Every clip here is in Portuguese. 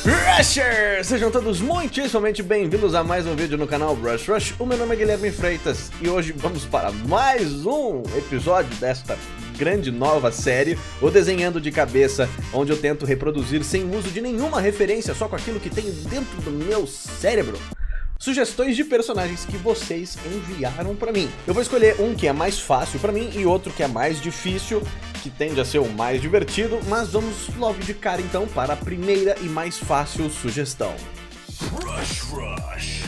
Rushers! Sejam todos muitíssimamente bem-vindos a mais um vídeo no canal Brush Rush. O meu nome é Guilherme Freitas e hoje vamos para mais um episódio desta grande nova série, o Desenhando de Cabeça, onde eu tento reproduzir sem uso de nenhuma referência, só com aquilo que tem dentro do meu cérebro, sugestões de personagens que vocês enviaram pra mim. Eu vou escolher um que é mais fácil pra mim e outro que é mais difícil, que tende a ser o mais divertido, mas vamos logo de cara então para a primeira e mais fácil sugestão. Brush Rush.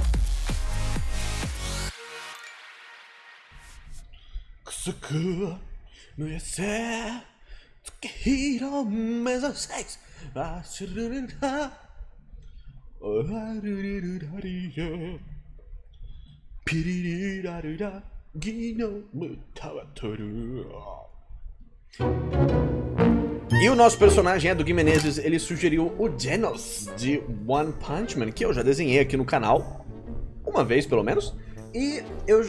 E o nosso personagem é do Gui Menezes. Ele sugeriu o Genos de One Punch Man, que eu já desenhei aqui no canal uma vez pelo menos. E eu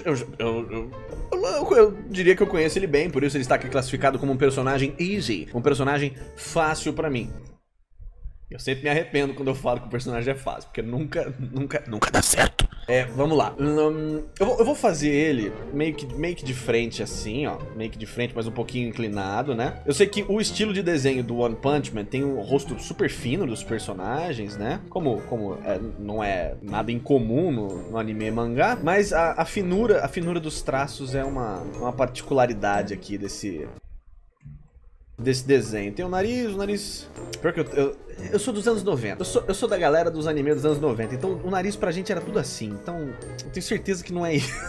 diria que eu conheço ele bem, por isso ele está aqui classificado como um personagem easy, um personagem fácil pra mim. Eu sempre me arrependo quando eu falo que o personagem é fácil, porque nunca dá certo. Vamos lá. Eu vou fazer ele meio que de frente assim, ó. Meio que de frente, mas um pouquinho inclinado, né? Eu sei que o estilo de desenho do One Punch Man tem um rosto super fino dos personagens, né? Como não é nada incomum no anime e mangá, mas a finura dos traços é uma particularidade aqui desse desenho. Tem o nariz... Pior que eu sou dos anos 90. Eu sou da galera dos animes dos anos 90. Então o nariz pra gente era tudo assim. Então eu tenho certeza que não é isso.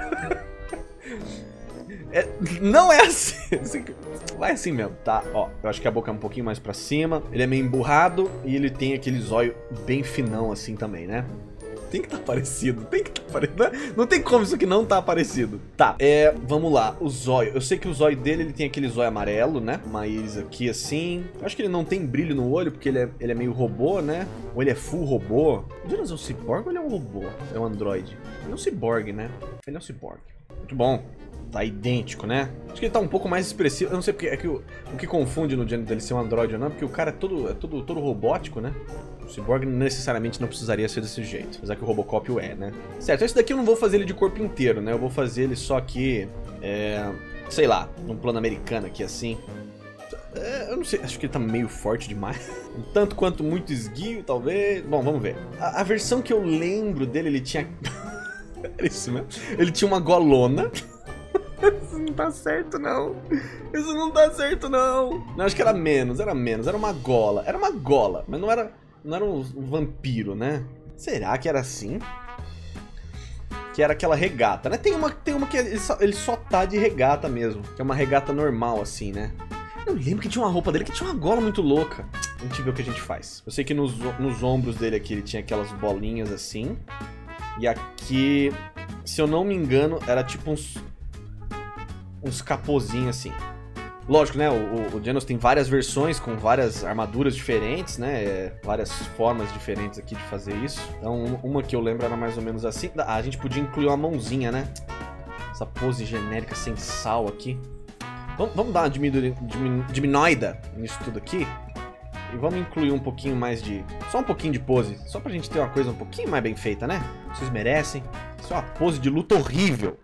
Não é assim. Vai assim mesmo, tá? Ó, eu acho que a boca é um pouquinho mais pra cima. Ele é meio emburrado e ele tem aquele zóio bem finão assim também, né? Tem que tá parecido, não tem como isso aqui não tá parecido. Tá, vamos lá, o zóio. Eu sei que o zóio dele, ele tem aquele zóio amarelo, né? Mas aqui assim, eu acho que ele não tem brilho no olho, porque ele é meio robô, né? Ou ele é full robô. O Genos é um ciborgue ou ele é um robô? É um androide? Ele é um ciborgue, né? Ele é um ciborgue. Muito bom. Tá idêntico, né? Acho que ele tá um pouco mais expressivo. Eu não sei porque é que o que confunde no Genos dele ser um androide ou não, porque o cara é todo robótico, né? O Cyborg necessariamente não precisaria ser desse jeito, apesar que o Robocop o é, né? Certo, esse daqui eu não vou fazer ele de corpo inteiro, né? Eu vou fazer ele só aqui, sei lá, num plano americano aqui assim. Eu não sei, acho que ele tá meio forte demais. Um tanto quanto muito esguio, talvez. Bom, vamos ver. A versão que eu lembro dele, ele tinha... Era isso mesmo? Ele tinha uma golona. Isso não tá certo, não. Isso não tá certo, não. Não, acho que era menos. Era uma gola. Era uma gola, mas não era um vampiro, né? Será que era assim? Que era aquela regata, né? Tem uma que ele só tá de regata mesmo. Que é uma regata normal, assim, né? Eu lembro que tinha uma roupa dele que tinha uma gola muito louca. A gente vê o que a gente faz. Eu sei que nos ombros dele aqui ele tinha aquelas bolinhas assim. E aqui, se eu não me engano, era tipo uns capozinhos assim. Lógico, né? O Genos tem várias versões com várias armaduras diferentes, né? Várias formas diferentes aqui de fazer isso. Então, uma que eu lembro era mais ou menos assim. A gente podia incluir uma mãozinha, né? Essa pose genérica sem sal aqui. Vamos dar uma diminuída nisso tudo aqui. E vamos incluir um pouquinho mais só um pouquinho de pose. Só pra gente ter uma coisa um pouquinho mais bem feita, né? Vocês merecem. Isso é uma pose de luta horrível.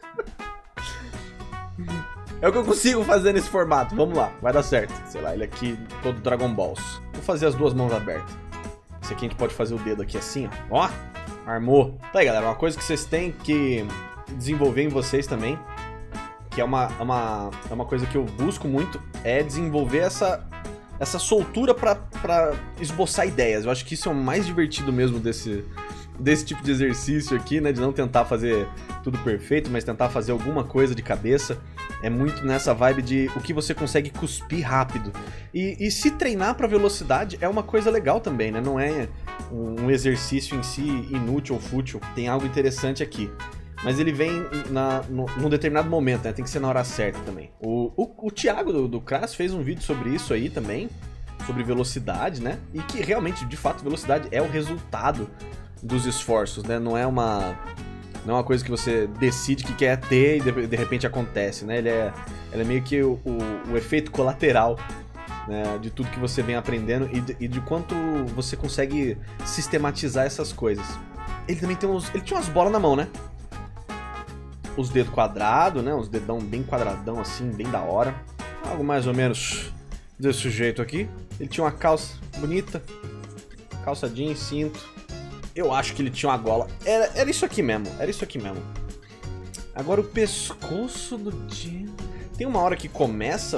É o que eu consigo fazer nesse formato. Vamos lá, vai dar certo. Sei lá, ele aqui todo Dragon Balls. Vou fazer as duas mãos abertas. Esse aqui a gente pode fazer o dedo aqui assim, ó. Ó, armou. Tá aí, galera, uma coisa que vocês têm que desenvolver em vocês também, que é uma coisa que eu busco muito, é desenvolver essa soltura pra esboçar ideias. Eu acho que isso é o mais divertido mesmo desse tipo de exercício aqui, né? De não tentar fazer tudo perfeito, mas tentar fazer alguma coisa de cabeça. É muito nessa vibe de o que você consegue cuspir rápido. E se treinar pra velocidade é uma coisa legal também, né? Não é um exercício em si inútil ou fútil. Tem algo interessante aqui. Mas ele vem num determinado momento, né? Tem que ser na hora certa também. O Thiago do Crass fez um vídeo sobre isso aí também. Sobre velocidade, né? E que realmente, de fato, velocidade é o resultado dos esforços, né? Não é uma coisa que você decide que quer ter e de repente acontece, né? Ela é meio que o efeito colateral né, de tudo que você vem aprendendo e de quanto você consegue sistematizar essas coisas. Ele também tem ele tinha umas bolas na mão, né? Os dedos quadrados, né? Os dedão bem quadradão assim, bem da hora. Algo mais ou menos desse jeito aqui. Ele tinha uma calça bonita. Calça jeans, cinto. Eu acho que ele tinha uma gola. Era isso aqui mesmo. Era isso aqui mesmo. Agora o pescoço do Genos. Tem uma hora que começa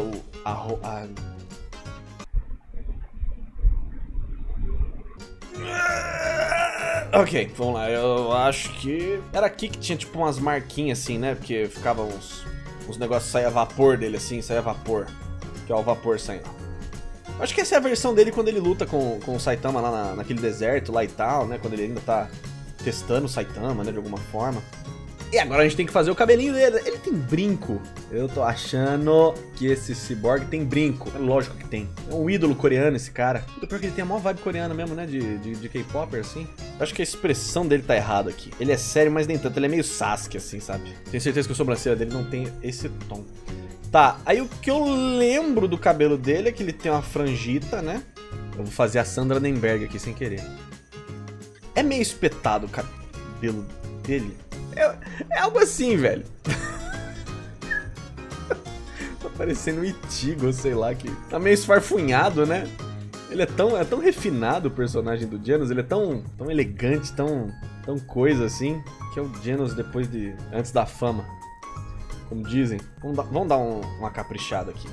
Ok, vamos lá. Eu acho que era aqui que tinha tipo umas marquinhas assim, né? Porque ficava uns negócios, saía vapor dele assim, saía vapor. Que é o vapor saindo. Acho que essa é a versão dele quando ele luta com o Saitama lá naquele deserto lá e tal, né? Quando ele ainda tá testando o Saitama, né? De alguma forma. E agora a gente tem que fazer o cabelinho dele. Ele tem brinco. Eu tô achando que esse Cyborg tem brinco. É lógico que tem. É um ídolo coreano esse cara. Pior que ele tem a maior vibe coreana mesmo, né? De K-Popper, assim. Eu acho que a expressão dele tá errada aqui. Ele é sério, mas nem tanto. Ele é meio Sasuke, assim, sabe? Tenho certeza que a sobrancelha dele não tem esse tom. Tá, aí o que eu lembro do cabelo dele é que ele tem uma franjita, né? Eu vou fazer a Sandra Nemberg aqui sem querer. É meio espetado o cabelo dele. É algo assim, velho. Tá parecendo um Ichigo, sei lá, que tá meio esfarfunhado, né? Ele é tão refinado o personagem do Genos, ele é tão elegante, tão coisa assim, que é o Genos antes da fama. Como dizem. Vamos dar uma caprichada aqui.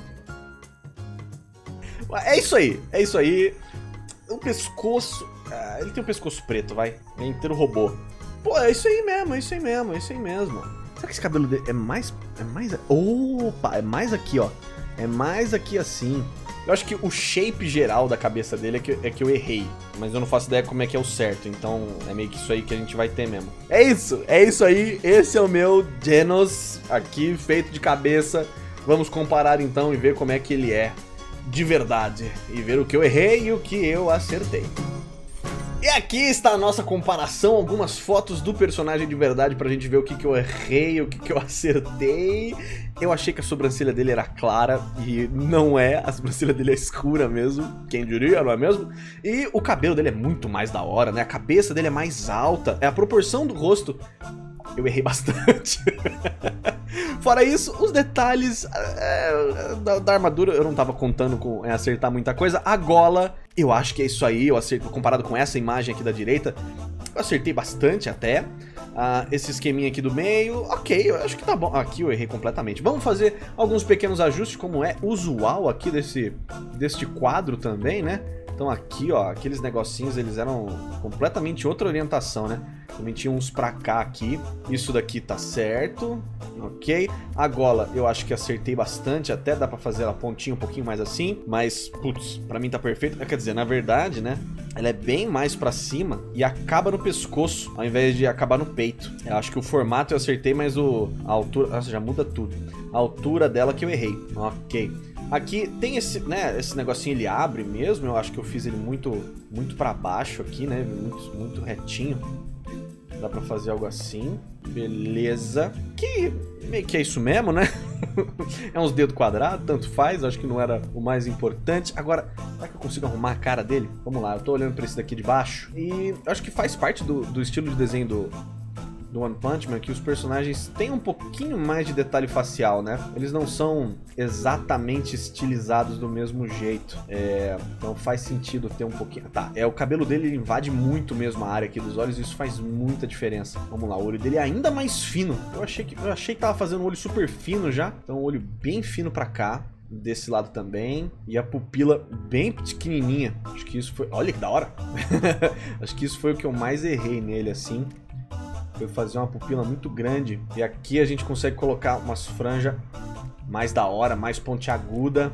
É isso aí. O pescoço... ele tem um pescoço preto, vai. É inteiro robô. Pô, é isso aí mesmo. Será que esse cabelo dele é mais... Opa, é mais aqui, ó. É mais aqui assim. Eu acho que o shape geral da cabeça dele é que eu errei. Mas eu não faço ideia como é que é o certo. Então é meio que isso aí que a gente vai ter mesmo. É isso aí. Esse é o meu Genos aqui, feito de cabeça. Vamos comparar então e ver como é que ele é de verdade. E ver o que eu errei e o que eu acertei. E aqui está a nossa comparação, algumas fotos do personagem de verdade pra gente ver o que eu errei, o que eu acertei. Eu achei que a sobrancelha dele era clara e não é, a sobrancelha dele é escura mesmo, quem diria, não é mesmo? E o cabelo dele é muito mais da hora, né? A cabeça dele é mais alta, a proporção do rosto... Eu errei bastante. Fora isso, os detalhes da armadura, eu não tava contando com acertar muita coisa. A gola, eu acho que é isso aí, eu acerto, comparado com essa imagem aqui da direita, eu acertei bastante até. Esse esqueminha aqui do meio, ok, eu acho que tá bom. Aqui eu errei completamente. Vamos fazer alguns pequenos ajustes, como é usual aqui deste quadro também, né? Então aqui, ó, aqueles negocinhos, eles eram completamente outra orientação, né? Também tinha uns pra cá aqui. Isso daqui tá certo, ok. A gola eu acho que acertei bastante, até dá pra fazer a pontinha um pouquinho mais assim. Mas, putz, pra mim tá perfeito. Quer dizer, na verdade, né, ela é bem mais pra cima e acaba no pescoço, ao invés de acabar no peito. Eu acho que o formato eu acertei, mas a altura... Nossa, já muda tudo. A altura dela que eu errei, ok. Aqui tem esse, né, esse negocinho, ele abre mesmo, eu acho que eu fiz ele muito pra baixo aqui, né, muito retinho. Dá pra fazer algo assim, beleza. Que meio que é isso mesmo, né? É uns dedos quadrados, tanto faz, acho que não era o mais importante. Agora, será que eu consigo arrumar a cara dele? Vamos lá, eu tô olhando pra esse daqui de baixo. E acho que faz parte do estilo de desenho do One Punch Man, que os personagens têm um pouquinho mais de detalhe facial, né? Eles não são exatamente estilizados do mesmo jeito. Então faz sentido ter um pouquinho... Tá, o cabelo dele ele invade muito mesmo a área aqui dos olhos e isso faz muita diferença. Vamos lá, o olho dele é ainda mais fino. Eu achei que tava fazendo um olho super fino já. Então um olho bem fino pra cá. Desse lado também. E a pupila bem pequenininha. Acho que isso foi... Olha que da hora! Acho que isso foi o que eu mais errei nele, assim. Foi fazer uma pupila muito grande. E aqui a gente consegue colocar umas franjas mais da hora, mais pontiaguda,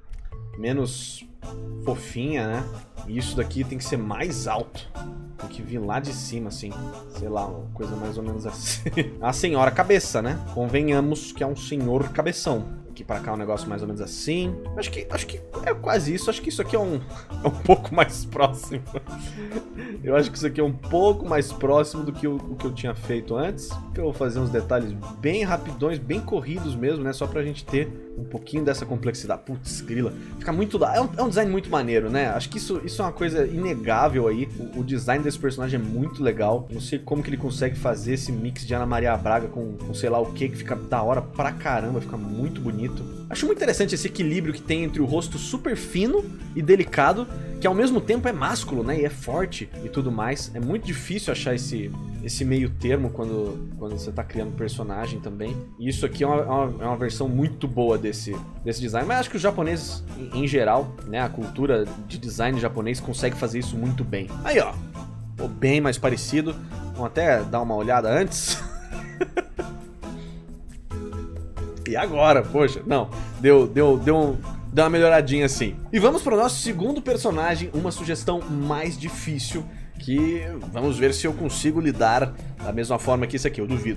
menos fofinha, né? E isso daqui tem que ser mais alto. Tem que vir lá de cima, assim. Sei lá, uma coisa mais ou menos assim. A senhora cabeça, né? Convenhamos que é um senhor cabeção. Aqui pra cá é um negócio mais ou menos assim. Acho que é quase isso. Acho que isso aqui é um pouco mais próximo. Eu acho que isso aqui é um pouco mais próximo do que o que eu tinha feito antes. Eu vou fazer uns detalhes bem rapidões, bem corridos mesmo, né? Só pra gente ter um pouquinho dessa complexidade. Putz, grila. Fica muito... É um design muito maneiro, né? Acho que isso é uma coisa inegável aí. O design desse personagem é muito legal. Não sei como que ele consegue fazer esse mix de Ana Maria Braga com sei lá o que fica da hora pra caramba. Fica muito bonito. Acho muito interessante esse equilíbrio que tem entre o rosto super fino e delicado, que ao mesmo tempo é másculo, né? E é forte e tudo mais. É muito difícil achar esse meio termo quando você tá criando personagem também. E isso aqui é uma versão muito boa desse design. Mas acho que os japoneses, em geral, né? A cultura de design japonês consegue fazer isso muito bem. Aí, ó. Ficou bem mais parecido. Vamos até dar uma olhada antes. E agora, poxa, não, deu uma melhoradinha assim. E vamos para o nosso segundo personagem, uma sugestão mais difícil, que vamos ver se eu consigo lidar da mesma forma que esse aqui, eu duvido.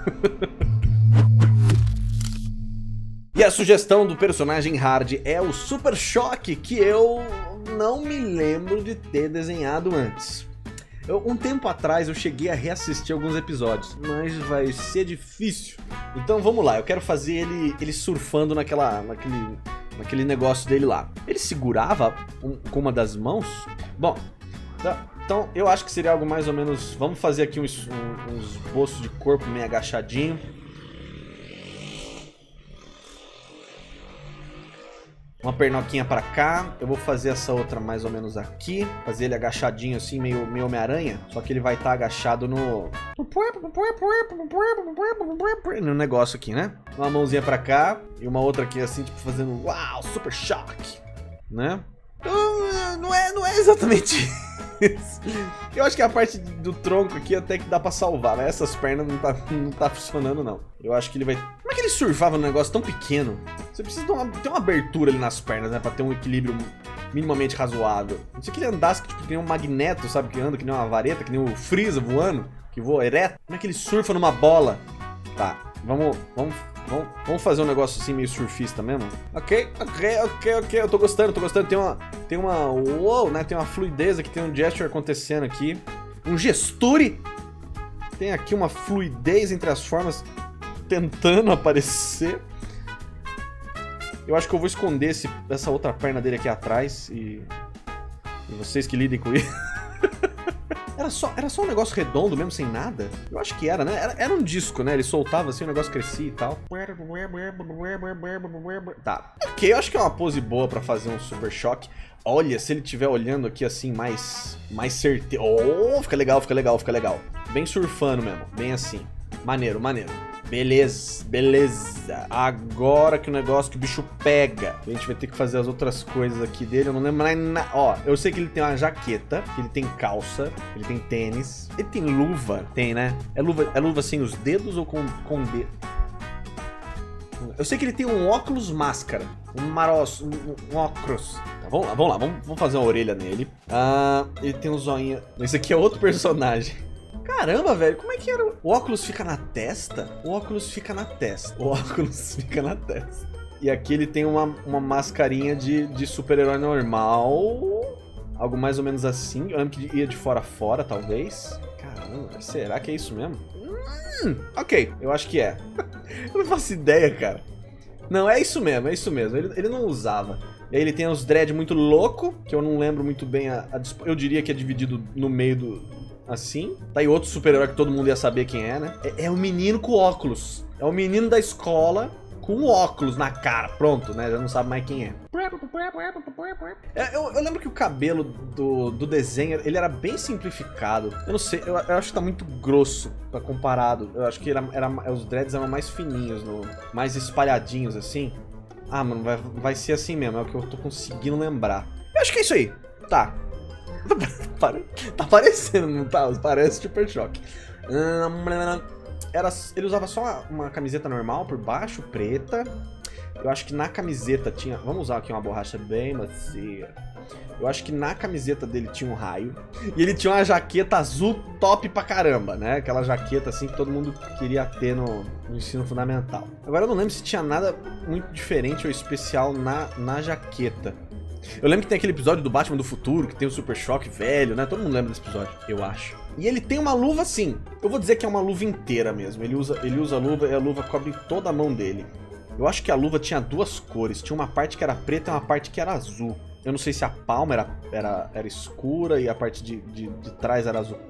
E a sugestão do personagem hard é o Super Choque, que eu não me lembro de ter desenhado antes. Um tempo atrás eu cheguei a reassistir alguns episódios, mas vai ser difícil. Então vamos lá, eu quero fazer ele surfando naquele negócio dele lá. Ele segurava com uma das mãos? Bom, então eu acho que seria algo mais ou menos... Vamos fazer aqui uns esboços de corpo meio agachadinho. Uma pernoquinha pra cá, eu vou fazer essa outra mais ou menos aqui, fazer ele agachadinho assim, meio Homem-Aranha, só que ele vai estar agachado no negócio aqui, né? Uma mãozinha pra cá e uma outra aqui assim, tipo fazendo uau, Super Choque, né? Não é exatamente isso. Eu acho que a parte do tronco aqui até que dá pra salvar, mas essas pernas não tá funcionando não. Eu acho que ele vai... Como é que ele surfava num negócio tão pequeno? Você precisa ter uma abertura ali nas pernas, né? Pra ter um equilíbrio minimamente razoável. Não sei que ele andasse tipo, que nem um magneto, sabe? Que anda que nem uma vareta, que nem o Freeza voando, que voa ereto. Como é que ele surfa numa bola? Tá, vamos fazer um negócio assim meio surfista mesmo? Ok. Eu tô gostando. Tem uma uou, né? Tem uma fluidez aqui, tem um gesture acontecendo aqui. Um gesture. Tem aqui uma fluidez entre as formas tentando aparecer. Eu acho que eu vou esconder essa outra perna dele aqui atrás e vocês que lidem com isso. Era só um negócio redondo mesmo, sem nada? Eu acho que era, né? Era um disco, né? Ele soltava assim, o negócio crescia e tal. Tá. Ok, eu acho que é uma pose boa pra fazer um Super Choque. Olha, se ele estiver olhando aqui assim, mais certeiro. Oh, fica legal. Bem surfando mesmo, bem assim. Maneiro. Beleza. Agora que o negócio que o bicho pega. A gente vai ter que fazer as outras coisas aqui dele. Eu não lembro mais nada. Ó, eu sei que ele tem uma jaqueta, que ele tem calça, ele tem tênis. Ele tem luva? Tem, né? É luva sem os dedos ou com dedo? Eu sei que ele tem um óculos máscara. Um óculos. Tá, vamos lá. Vamos fazer uma orelha nele. Ele tem um zoinho. Esse aqui é outro personagem. Caramba, velho, como é que era? O óculos fica na testa? O óculos fica na testa. E aqui ele tem uma mascarinha de super-herói normal. Algo mais ou menos assim. Eu lembro que ia de fora a fora, talvez. Caramba, será que é isso mesmo? Ok, eu acho que é. Eu não faço ideia, cara. Não, é isso mesmo. Ele não usava. E aí ele tem uns dread muito louco, que eu não lembro muito bem eu diria que é dividido no meio do... Assim. Tá aí outro super-herói que todo mundo ia saber quem é, né? É o menino com óculos. É o menino da escola com óculos na cara. Pronto, né? Já não sabe mais quem é. Eu lembro que o cabelo do desenho, ele era bem simplificado. Eu não sei, eu acho que tá muito grosso pra comparado. Eu acho que os dreads eram mais fininhos, mais espalhadinhos assim. Ah, mano, vai ser assim mesmo. É o que eu tô conseguindo lembrar. Eu acho que é isso aí. Tá. Tá parecendo, não tá? Parece Super Choque. Ele usava só uma camiseta normal por baixo, preta. Eu acho que na camiseta tinha... Vamos usar aqui uma borracha bem macia. Eu acho que na camiseta dele tinha um raio. E ele tinha uma jaqueta azul top pra caramba, né? Aquela jaqueta assim que todo mundo queria ter no ensino fundamental. Agora eu não lembro se tinha nada muito diferente ou especial na jaqueta. Eu lembro que tem aquele episódio do Batman do Futuro, que tem o Super Choque velho, né? Todo mundo lembra desse episódio, eu acho. E ele tem uma luva assim, eu vou dizer que é uma luva inteira mesmo. Ele usa a luva e a luva cobre toda a mão dele. Eu acho que a luva tinha duas cores, tinha uma parte que era preta e uma parte que era azul. Eu não sei se a palma era escura e a parte de trás era azul.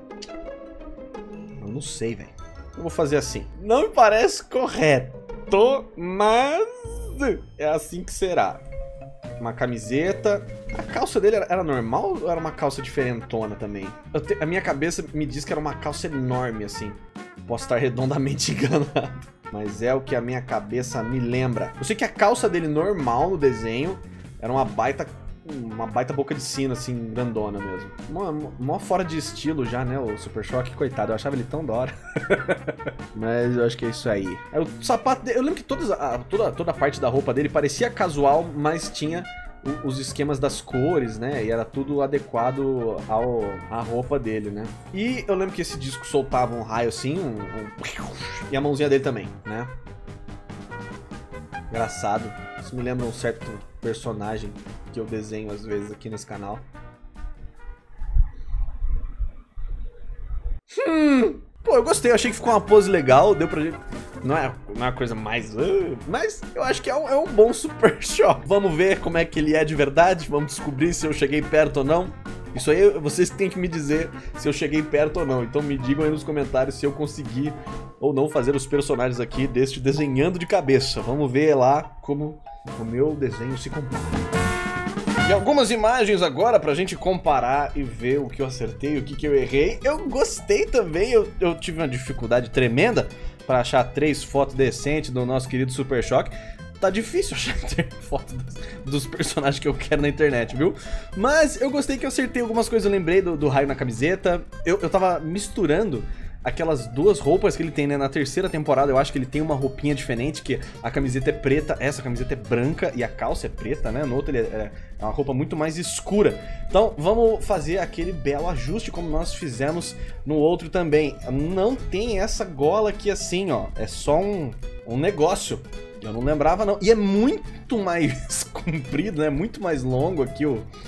Eu não sei, velho. Eu vou fazer assim. Não me parece correto, mas é assim que será. Uma camiseta. A calça dele era normal ou era uma calça diferentona também? A minha cabeça me diz que era uma calça enorme, assim. Posso estar redondamente enganado, mas é o que a minha cabeça me lembra. Eu sei que a calça dele normal no desenho era uma baita boca de sino, assim, grandona mesmo. Mó fora de estilo já, né, o Super Choque, coitado. Eu achava ele tão da hora. Mas eu acho que é isso aí. O sapato dele, eu lembro que toda a parte da roupa dele parecia casual, mas tinha os esquemas das cores, né? E era tudo adequado à roupa dele, né? E eu lembro que esse disco soltava um raio assim, e a mãozinha dele também, né? Engraçado. Isso me lembra um certo personagem que eu desenho às vezes aqui nesse canal. Pô, eu gostei, eu achei que ficou uma pose legal, deu pra gente... Não é uma coisa mais... mas eu acho que é um bom Super Choque. Vamos ver como é que ele é de verdade, vamos descobrir se eu cheguei perto ou não. Isso aí vocês têm que me dizer se eu cheguei perto ou não. Então me digam aí nos comentários se eu consegui ou não fazer os personagens aqui deste desenhando de cabeça. Vamos ver lá como o meu desenho se compara. E algumas imagens agora pra gente comparar e ver o que eu acertei, o que eu errei. Eu gostei também, eu tive uma dificuldade tremenda pra achar 3 fotos decentes do nosso querido Super Choque. Tá difícil achar foto dos personagens que eu quero na internet, viu? Mas eu gostei que eu acertei algumas coisas, eu lembrei do raio na camiseta. Eu tava misturando aquelas duas roupas que ele tem, né? Na terceira temporada eu acho que ele tem uma roupinha diferente, que a camiseta é preta, essa camiseta é branca e a calça é preta, né? No outro ele é uma roupa muito mais escura. Então vamos fazer aquele belo ajuste como nós fizemos no outro também. Não tem essa gola aqui assim, ó. É só um negócio. Eu não lembrava, não. E é muito mais comprido, né? Muito mais longo aqui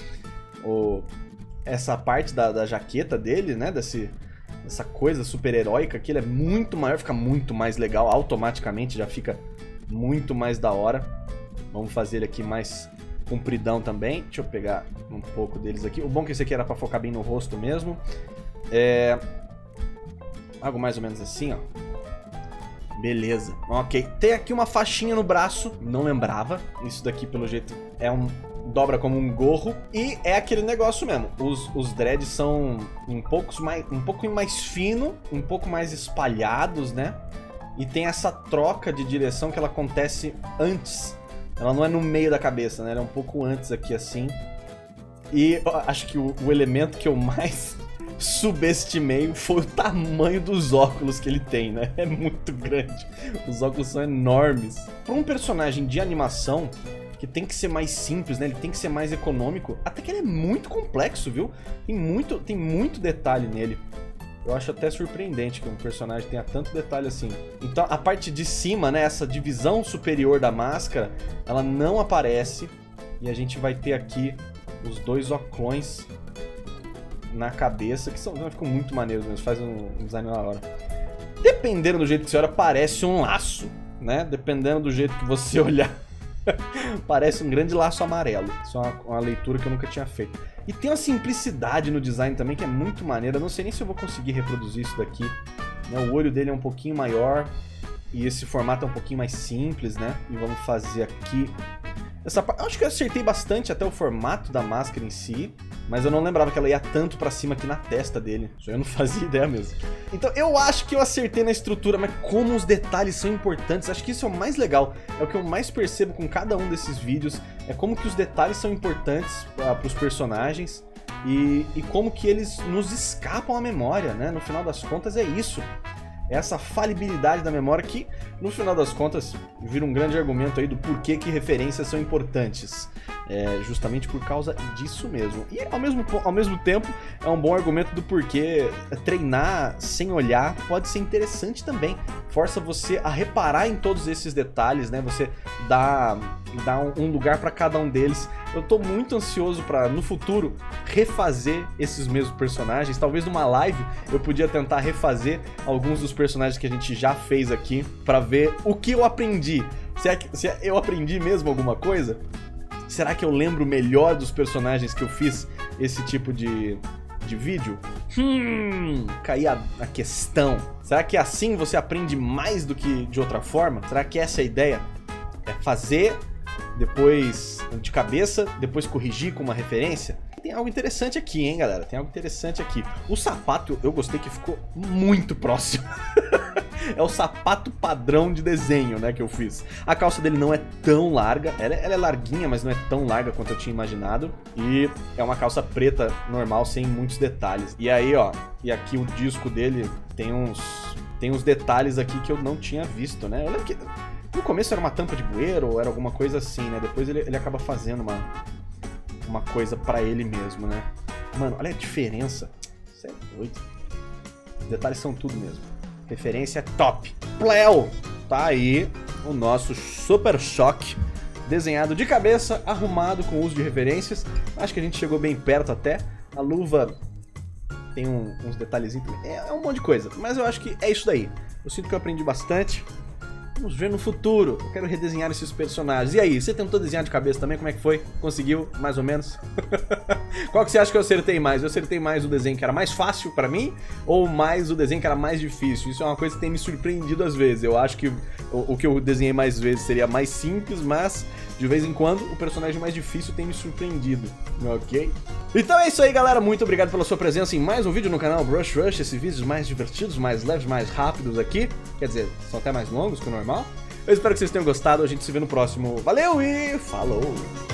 essa parte da jaqueta dele, né? Essa coisa super heróica aqui. Ele é muito maior, fica muito mais legal. Automaticamente já fica muito mais da hora. Vamos fazer ele aqui mais compridão também. Deixa eu pegar um pouco deles aqui. O bom é que esse aqui era pra focar bem no rosto mesmo. Algo mais ou menos assim, ó. Beleza, ok. Tem aqui uma faixinha no braço, não lembrava. Isso daqui, pelo jeito, dobra como um gorro. E é aquele negócio mesmo. Os dreads são um pouco mais fino, um pouco mais espalhados, né? E tem essa troca de direção que ela acontece antes. Ela não é no meio da cabeça, né? Ela é um pouco antes aqui, assim. E eu acho que o elemento que eu mais subestimei foi o tamanho dos óculos que ele tem, né? É muito grande. Os óculos são enormes. Para um personagem de animação que tem que ser mais simples, né? Ele tem que ser mais econômico. Até que ele é muito complexo, viu? Tem muito detalhe nele. Eu acho até surpreendente que um personagem tenha tanto detalhe assim. Então a parte de cima, né? Essa divisão superior da máscara, ela não aparece. E a gente vai ter aqui os dois oclões na cabeça, que ficam muito maneiros mesmo, faz um design na hora. Dependendo do jeito que você olha, parece um laço, né? Dependendo do jeito que você olhar, parece um grande laço amarelo. Isso é uma leitura que eu nunca tinha feito. E tem uma simplicidade no design também que é muito maneira. Eu não sei nem se eu vou conseguir reproduzir isso daqui, né? O olho dele é um pouquinho maior e esse formato é um pouquinho mais simples, né? E vamos fazer aqui essa parte. Acho que eu acertei bastante até o formato da máscara em si, mas eu não lembrava que ela ia tanto pra cima aqui na testa dele. Isso eu não fazia ideia mesmo. Então eu acho que eu acertei na estrutura, mas como os detalhes são importantes, acho que isso é o mais legal. É o que eu mais percebo com cada um desses vídeos, é como que os detalhes são importantes pros personagens e como que eles nos escapam à memória, né? No final das contas é isso. essa falibilidade da memória que, no final das contas, vira um grande argumento aí do porquê que referências são importantes. Justamente por causa disso mesmo. E ao mesmo tempo é um bom argumento do porquê treinar sem olhar pode ser interessante também. Força você a reparar em todos esses detalhes, né? Você dá um lugar para cada um deles. Eu tô muito ansioso para no futuro refazer esses mesmos personagens. Talvez numa live eu podia tentar refazer alguns dos personagens que a gente já fez aqui para ver o que eu aprendi. Se eu aprendi mesmo alguma coisa? Será que eu lembro melhor dos personagens que eu fiz esse tipo de vídeo? Caí a questão. Será que assim você aprende mais do que de outra forma? Será que essa é a ideia? É fazer, depois de cabeça, depois corrigir com uma referência? Tem algo interessante aqui, hein, galera? Tem algo interessante aqui. O sapato, eu gostei que ficou muito próximo. É o sapato padrão de desenho, né, que eu fiz. A calça dele não é tão larga. Ela é larguinha, mas não é tão larga quanto eu tinha imaginado. E é uma calça preta normal, sem muitos detalhes. E aí, ó, e aqui o disco dele tem uns detalhes aqui que eu não tinha visto, né? Eu lembro que no começo era uma tampa de bueiro ou era alguma coisa assim, né? Depois ele acaba fazendo uma coisa pra ele mesmo, né? Mano, olha a diferença. Isso é doido. Os detalhes são tudo mesmo. Referência top. Pleo! Tá aí o nosso Super Choque. Desenhado de cabeça, arrumado com uso de referências. Acho que a gente chegou bem perto até. A luva tem uns detalhezinhos também. É um monte de coisa. Mas eu acho que é isso daí. Eu sinto que eu aprendi bastante. Vamos ver no futuro. Eu quero redesenhar esses personagens. E aí, você tentou desenhar de cabeça também? Como é que foi? Conseguiu, mais ou menos? Qual que você acha que eu acertei mais? Eu acertei mais o desenho que era mais fácil pra mim? Ou mais o desenho que era mais difícil? Isso é uma coisa que tem me surpreendido às vezes. Eu acho que o que eu desenhei mais vezes seria mais simples, mas de vez em quando o personagem mais difícil tem me surpreendido. Ok? Então é isso aí, galera. Muito obrigado pela sua presença em mais um vídeo no canal Brush Rush. Esses vídeos mais divertidos, mais leves, mais rápidos aqui. Quer dizer, são até mais longos que o normal. Eu espero que vocês tenham gostado. A gente se vê no próximo. Valeu e falou!